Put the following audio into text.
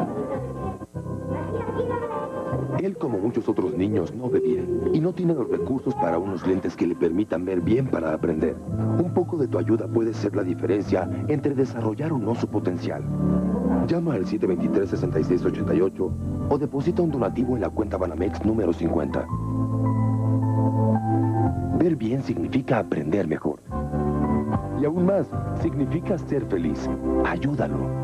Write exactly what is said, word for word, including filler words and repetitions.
Él, como muchos otros niños, no ve bien y no tiene los recursos para unos lentes que le permitan ver bien para aprender. Un poco de tu ayuda puede ser la diferencia entre desarrollar o no su potencial. Llama al siete dos tres, seis seis ocho ocho o deposita un donativo en la cuenta Banamex número cincuenta. Ver bien significa aprender mejor. Y aún más, significa ser feliz. Ayúdalo.